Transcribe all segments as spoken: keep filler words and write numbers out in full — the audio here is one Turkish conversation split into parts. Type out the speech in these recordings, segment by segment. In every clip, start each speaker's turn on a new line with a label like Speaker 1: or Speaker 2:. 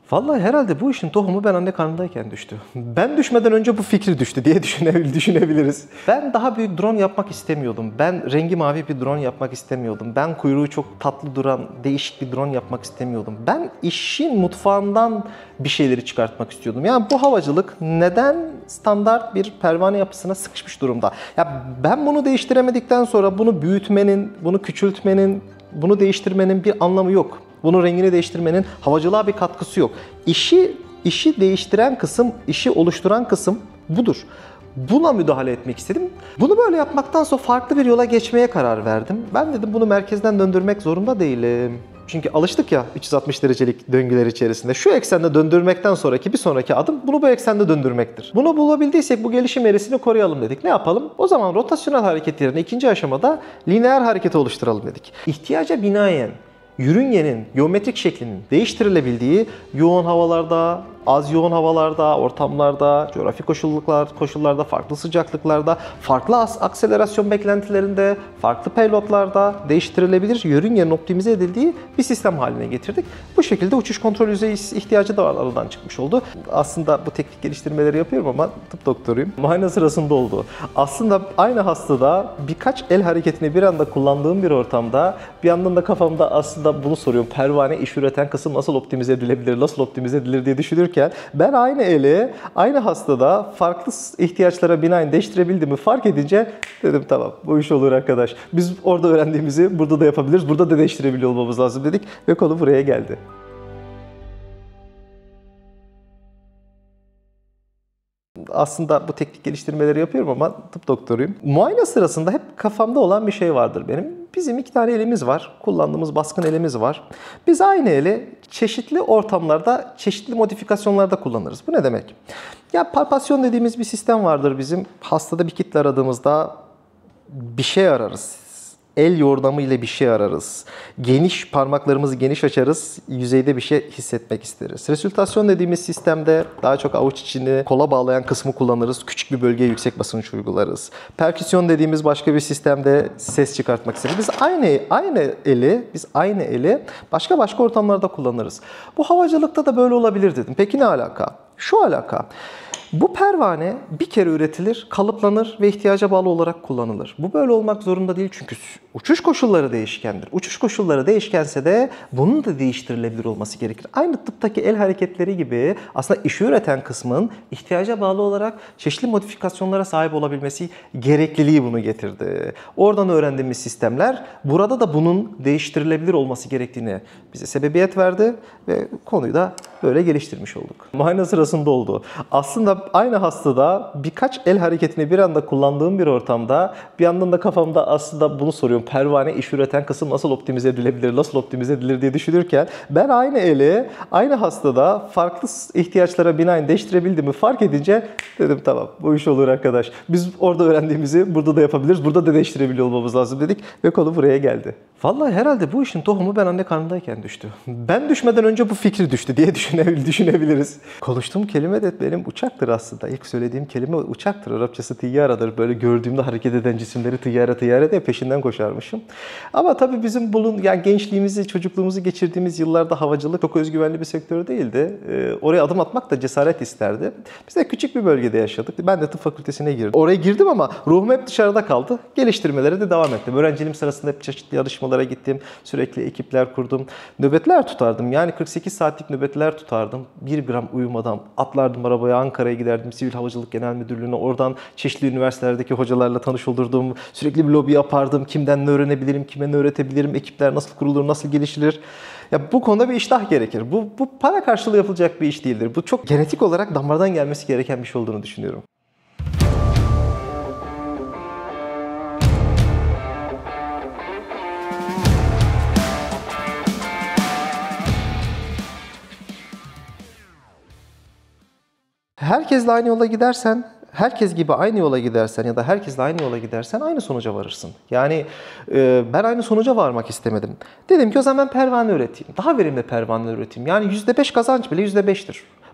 Speaker 1: Vallahi herhalde bu işin tohumu ben anne karnındayken düştü. Ben düşmeden önce bu fikri düştü diye düşünebil düşünebiliriz. Ben daha büyük drone yapmak istemiyordum. Ben rengi mavi bir drone yapmak istemiyordum. Ben kuyruğu çok tatlı duran değişik bir drone yapmak istemiyordum. Ben işin mutfağından bir şeyleri çıkartmak istiyordum. Yani bu havacılık neden standart bir pervane yapısına sıkışmış durumda? Ya ben bunu değiştiremedikten sonra bunu büyütmenin, bunu küçültmenin, bunu değiştirmenin bir anlamı yok. Bunun rengini değiştirmenin havacılığa bir katkısı yok. İşi, işi değiştiren kısım, işi oluşturan kısım budur. Buna müdahale etmek istedim. Bunu böyle yapmaktan sonra farklı bir yola geçmeye karar verdim. Ben dedim bunu merkezden döndürmek zorunda değilim. Çünkü alıştık ya üç yüz altmış derecelik döngüler içerisinde. Şu eksende döndürmekten sonraki bir sonraki adım bunu bu eksende döndürmektir. Bunu bulabildiysek bu gelişim eğrisini koruyalım dedik. Ne yapalım? O zaman rotasyonel hareket yerine ikinci aşamada lineer hareketi oluşturalım dedik. İhtiyaca binaen yörüngenin geometrik şeklinin değiştirilebildiği yoğun havalarda, az yoğun havalarda, ortamlarda, coğrafi koşullar, koşullarda, farklı sıcaklıklarda, farklı akselerasyon beklentilerinde, farklı payloadlarda değiştirilebilir yörüngenin optimize edildiği bir sistem haline getirdik. Bu şekilde uçuş kontrol yüzeyi ihtiyacı da aradan çıkmış oldu. Aslında bu teknik geliştirmeleri yapıyorum ama tıp doktoruyum. Muayene sırasında oldu. Aslında aynı hastada birkaç el hareketini bir anda kullandığım bir ortamda bir yandan da kafamda aslında bunu soruyorum. Pervane iş üreten kısım nasıl optimize edilebilir, nasıl optimize edilir diye düşünürken ben aynı eli, aynı hastada farklı ihtiyaçlara binaen değiştirebildiğimi fark edince dedim tamam bu iş olur arkadaş. Biz orada öğrendiğimizi burada da yapabiliriz, burada da değiştirebiliyor olmamız lazım dedik ve konu buraya geldi. Aslında bu teknik geliştirmeleri yapıyorum ama tıp doktoruyum. Muayene sırasında hep kafamda olan bir şey vardır benim. Bizim iki tane elimiz var. Kullandığımız baskın elimiz var. Biz aynı eli çeşitli ortamlarda, çeşitli modifikasyonlarda kullanırız. Bu ne demek? Ya palpasyon dediğimiz bir sistem vardır bizim. Hastada bir kitle aradığımızda bir şey ararız. El yordamı ile bir şey ararız. Geniş parmaklarımızı geniş açarız. Yüzeyde bir şey hissetmek isteriz. Resültasyon dediğimiz sistemde daha çok avuç içini kola bağlayan kısmı kullanırız. Küçük bir bölgeye yüksek basınç uygularız. Perküsyon dediğimiz başka bir sistemde ses çıkartmak isteriz. Biz aynı aynı eli, biz aynı eli başka başka ortamlarda kullanırız. Bu havacılıkta da böyle olabilir dedim. Peki ne alaka? Şu alaka. Bu pervane bir kere üretilir, kalıplanır ve ihtiyaca bağlı olarak kullanılır. Bu böyle olmak zorunda değil çünkü uçuş koşulları değişkendir. Uçuş koşulları değişkense de bunun da değiştirilebilir olması gerekir. Aynı tıptaki el hareketleri gibi aslında işi üreten kısmın ihtiyaca bağlı olarak çeşitli modifikasyonlara sahip olabilmesi gerekliliği bunu getirdi. Oradan öğrendiğimiz sistemler burada da bunun değiştirilebilir olması gerektiğini bize sebebiyet verdi ve konuyu da böyle geliştirmiş olduk. Muayene sırasında oldu. Aslında aynı hastada birkaç el hareketini bir anda kullandığım bir ortamda bir yandan da kafamda aslında bunu soruyorum. Pervane iş üreten kısım nasıl optimize edilebilir, nasıl optimize edilir diye düşünürken ben aynı eli, aynı hastada farklı ihtiyaçlara binaen değiştirebildiğimi fark edince dedim tamam bu iş olur arkadaş. Biz orada öğrendiğimizi burada da yapabiliriz, burada da değiştirebiliyor olmamız lazım dedik ve konu buraya geldi. Vallahi herhalde bu işin tohumu ben anne karnındayken düştü. Ben düşmeden önce bu fikri düştü diye düşünebiliriz. Konuştuğum kelime de benim uçaktır aslında. İlk söylediğim kelime uçaktır. Arapçası tiyyaradır. Böyle gördüğümde hareket eden cisimleri tiyyara tiyyara diye peşinden koşarmışım. Ama tabii bizim bulun yani gençliğimizi, çocukluğumuzu geçirdiğimiz yıllarda havacılık çok özgüvenli bir sektör değildi. Ee, oraya adım atmak da cesaret isterdi. Biz de küçük bir bölgede yaşadık. Ben de tıp fakültesine girdim. Oraya girdim ama ruhum hep dışarıda kaldı. Geliştirmelere de devam ettim. Öğrenciliğim sırasında hep çeşitli yarışmalara gittim. Sürekli ekipler kurdum. Nöbetler tutardım. Yani kırk sekiz saatlik nöbetler tutardım. Bir gram uyumadan atlardım arabaya, Ankara'ya giderdim. Sivil Havacılık Genel Müdürlüğü'ne. Oradan çeşitli üniversitelerdeki hocalarla tanış olurdum. Sürekli bir lobi yapardım. Kimden ne öğrenebilirim, kime ne öğretebilirim, ekipler nasıl kurulur, nasıl gelişilir. Ya bu konuda bir iştah gerekir. Bu, bu para karşılığı yapılacak bir iş değildir. Bu çok genetik olarak damardan gelmesi gereken bir şey olduğunu düşünüyorum. Herkesle aynı yola gidersen, herkes gibi aynı yola gidersen ya da herkesle aynı yola gidersen aynı sonuca varırsın. Yani e, ben aynı sonuca varmak istemedim. Dedim ki o zaman ben pervane üreteyim. Daha verimli pervane üreteyim. Yani yüzde beş kazanç bile yüzde beştir.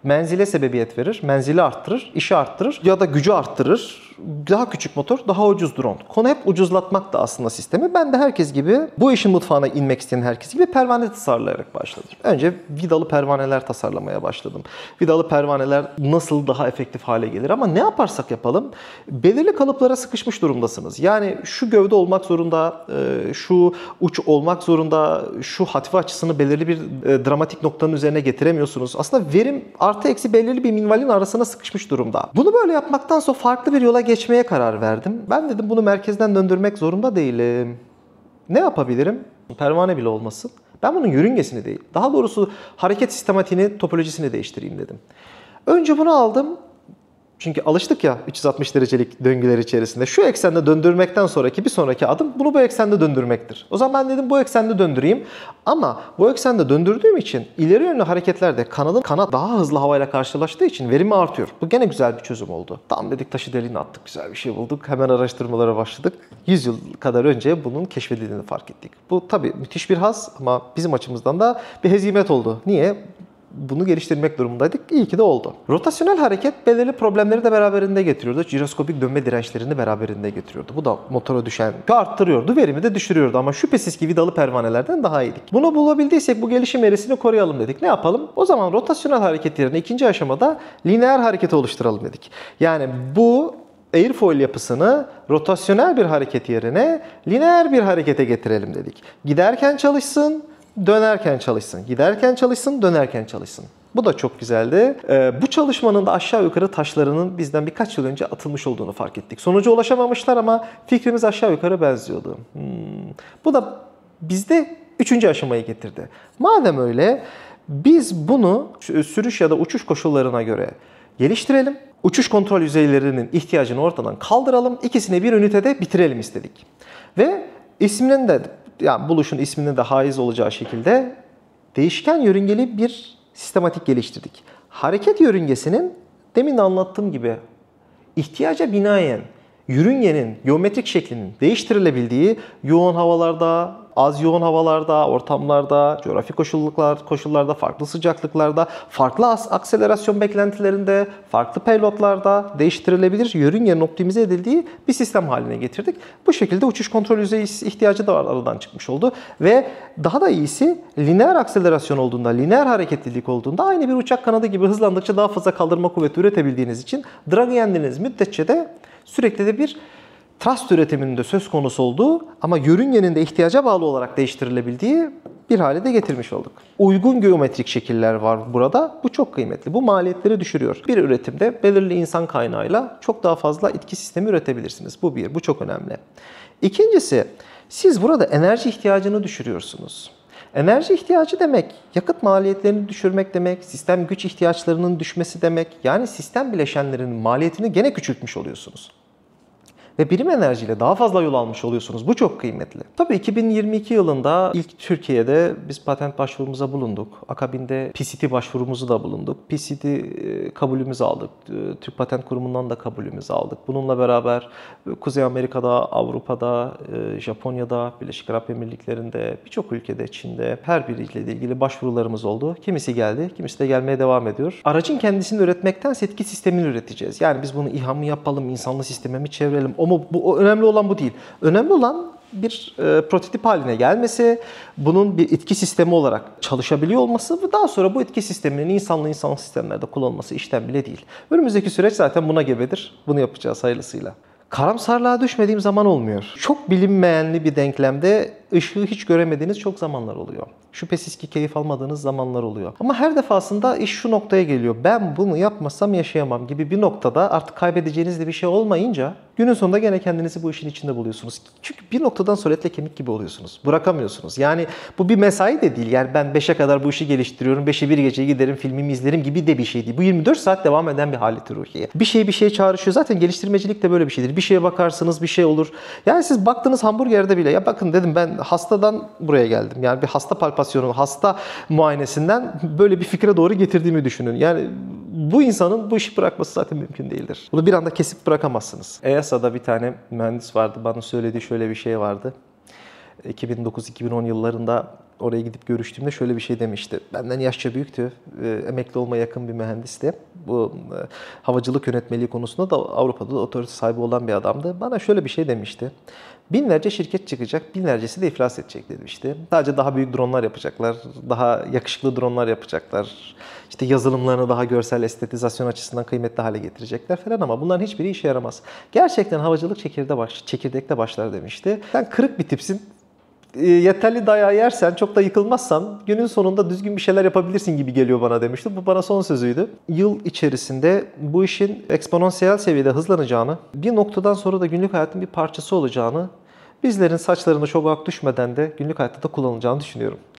Speaker 1: menzile sebebiyet verir, menzili arttırır, işi arttırır ya da gücü arttırır. Daha küçük motor, daha ucuz drone. Konu hep ucuzlatmak da aslında sistemi. Ben de herkes gibi, bu işin mutfağına inmek isteyen herkes gibi pervane tasarlayarak başladım. Önce vidalı pervaneler tasarlamaya başladım. Vidalı pervaneler nasıl daha efektif hale gelir ama ne yaparsak yapalım belirli kalıplara sıkışmış durumdasınız. Yani şu gövde olmak zorunda, şu uç olmak zorunda, şu hatice açısını belirli bir dramatik noktanın üzerine getiremiyorsunuz. Aslında verim artı eksi belirli bir minvalin arasına sıkışmış durumda. Bunu böyle yapmaktan sonra farklı bir yola geçmeye karar verdim. Ben dedim bunu merkezden döndürmek zorunda değilim. Ne yapabilirim? Pervane bile olmasın. Ben bunun yörüngesini değil, daha doğrusu hareket sistematiğini, topolojisini değiştireyim dedim. Önce bunu aldım. Çünkü alıştık ya üç yüz altmış derecelik döngüler içerisinde. Şu eksende döndürmekten sonraki bir sonraki adım bunu bu eksende döndürmektir. O zaman ben dedim bu eksende döndüreyim. Ama bu eksende döndürdüğüm için ileri yönlü hareketlerde kanadın kanat daha hızlı havayla karşılaştığı için verimi artıyor. Bu gene güzel bir çözüm oldu. Tamam dedik, taşı deliğine attık, güzel bir şey bulduk. Hemen araştırmalara başladık. yüz yıl kadar önce bunun keşfedildiğini fark ettik. Bu tabii müthiş bir haz ama bizim açımızdan da bir hezimet oldu. Niye? Bunu geliştirmek durumundaydık. İyi ki de oldu. Rotasyonel hareket belirli problemleri de beraberinde getiriyordu. Jiroskopik dönme dirençlerini beraberinde getiriyordu. Bu da motora düşen arttırıyordu, verimi de düşürüyordu ama şüphesiz ki vidalı pervanelerden daha iyiydik. Bunu bulabildiysek bu gelişim eğrisini koruyalım dedik. Ne yapalım? O zaman rotasyonel hareket yerine ikinci aşamada lineer hareketi oluşturalım dedik. Yani bu airfoil yapısını rotasyonel bir hareket yerine lineer bir harekete getirelim dedik. Giderken çalışsın, dönerken çalışsın. Giderken çalışsın, dönerken çalışsın. Bu da çok güzeldi. Ee, bu çalışmanın da aşağı yukarı taşlarının bizden birkaç yıl önce atılmış olduğunu fark ettik. Sonuca ulaşamamışlar ama fikrimiz aşağı yukarı benziyordu. Hmm. Bu da bizde üçüncü aşamayı getirdi. Madem öyle, biz bunu sürüş ya da uçuş koşullarına göre geliştirelim. Uçuş kontrol yüzeylerinin ihtiyacını ortadan kaldıralım. İkisini bir ünitede bitirelim istedik. Ve isminin de, yani buluşun isminin de haiz olacağı şekilde değişken yörüngeli bir sistematik geliştirdik. Hareket yörüngesinin demin de anlattığım gibi ihtiyaca binaen yörüngenin geometrik şeklinin değiştirilebildiği yoğun havalarda, az yoğun havalarda, ortamlarda, coğrafi koşullar, koşullarda, farklı sıcaklıklarda, farklı akselerasyon beklentilerinde, farklı payloadlarda değiştirilebilir yörüngenin optimize edildiği bir sistem haline getirdik. Bu şekilde uçuş kontrol yüzeyi ihtiyacı da aradan çıkmış oldu ve daha da iyisi lineer akselerasyon olduğunda, lineer hareketlilik olduğunda aynı bir uçak kanadı gibi hızlandıkça daha fazla kaldırma kuvveti üretebildiğiniz için drag'ı yendiğiniz müddetçe de sürekli de bir thrust üretiminin de söz konusu olduğu ama yörüngenin de ihtiyaca bağlı olarak değiştirilebildiği bir hale de getirmiş olduk. Uygun geometrik şekiller var burada. Bu çok kıymetli. Bu maliyetleri düşürüyor. Bir üretimde belirli insan kaynağıyla çok daha fazla itki sistemi üretebilirsiniz. Bu bir. Bu çok önemli. İkincisi, siz burada enerji ihtiyacını düşürüyorsunuz. Enerji ihtiyacı demek, yakıt maliyetlerini düşürmek demek, sistem güç ihtiyaçlarının düşmesi demek. Yani sistem bileşenlerinin maliyetini gene küçültmüş oluyorsunuz. Ve birim enerjiyle daha fazla yol almış oluyorsunuz. Bu çok kıymetli. Tabii iki bin yirmi iki yılında ilk Türkiye'de biz patent başvurumuza bulunduk. Akabinde P C T başvurumuzu da bulunduk. P C T kabulümüzü aldık. Türk Patent Kurumu'ndan da kabulümüzü aldık. Bununla beraber Kuzey Amerika'da, Avrupa'da, Japonya'da, Birleşik Arap Emirlikleri'nde, birçok ülkede, Çin'de her biriyle ilgili başvurularımız oldu. Kimisi geldi, kimisi de gelmeye devam ediyor. Aracın kendisini üretmektense etki sistemini üreteceğiz. Yani biz bunu İHA mı yapalım, insanlı sisteme mi çevirelim? O mu, bu, o önemli olan bu değil. Önemli olan bir e, prototip haline gelmesi, bunun bir etki sistemi olarak çalışabiliyor olması ve daha sonra bu etki sisteminin insanlı insanlı sistemlerde kullanılması işten bile değil. Önümüzdeki süreç zaten buna gebedir. Bunu yapacağız hayırlısıyla. Karamsarlığa düşmediğim zaman olmuyor. Çok bilinmeyenli bir denklemde ışığı hiç göremediğiniz çok zamanlar oluyor. Şüphesiz ki keyif almadığınız zamanlar oluyor. Ama her defasında iş şu noktaya geliyor. Ben bunu yapmasam yaşayamam gibi bir noktada artık kaybedeceğiniz de bir şey olmayınca günün sonunda gene kendinizi bu işin içinde buluyorsunuz. Çünkü bir noktadan sonra etle kemik gibi oluyorsunuz. Bırakamıyorsunuz. Yani bu bir mesai de değil. Yani ben beşe kadar bu işi geliştiriyorum. beşe bir gece giderim filmimi izlerim gibi de bir şey değil. Bu yirmi dört saat devam eden bir haleti ruhiye. Bir şey bir şeye çağrışıyor. Zaten geliştirmecilik de böyle bir şeydir. Bir şeye bakarsınız bir şey olur. Yani siz baktığınız hamburgerde bile ya bakın dedim ben hastadan buraya geldim. Yani bir hasta palpasyonu, hasta muayenesinden böyle bir fikre doğru getirdiğimi düşünün. Yani bu insanın bu işi bırakması zaten mümkün değildir. Bunu bir anda kesip bırakamazsınız. E A S A'da bir tane mühendis vardı. Bana söylediği şöyle bir şey vardı. iki bin dokuz iki bin on yıllarında oraya gidip görüştüğümde şöyle bir şey demişti. Benden yaşça büyüktü. E, emekli olmaya yakın bir mühendisti. Bu e, havacılık yönetmeliği konusunda da Avrupa'da da otorite sahibi olan bir adamdı. Bana şöyle bir şey demişti. Binlerce şirket çıkacak, binlercesi de iflas edecek demişti. Sadece daha büyük dronlar yapacaklar, daha yakışıklı dronlar yapacaklar. İşte yazılımlarını daha görsel estetizasyon açısından kıymetli hale getirecekler falan ama bunların hiçbiri işe yaramaz. Gerçekten havacılık çekirde baş, çekirdekte başlar demişti. Sen kırık bir tipsin. Yeterli dayağı yersen, çok da yıkılmazsan günün sonunda düzgün bir şeyler yapabilirsin gibi geliyor bana demişti. Bu bana son sözüydü. Yıl içerisinde bu işin eksponansiyel seviyede hızlanacağını, bir noktadan sonra da günlük hayatın bir parçası olacağını, bizlerin saçlarına çok ak düşmeden de günlük hayatta da kullanılacağını düşünüyorum.